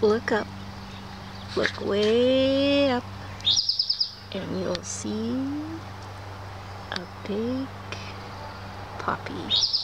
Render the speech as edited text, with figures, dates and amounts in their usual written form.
Look up. Look way up. And you'll see a big poppy.